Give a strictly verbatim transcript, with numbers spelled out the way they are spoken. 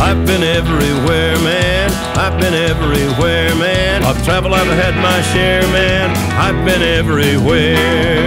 I've been everywhere, man. I've been everywhere, man. I've traveled, I've had my share, man. I've been everywhere.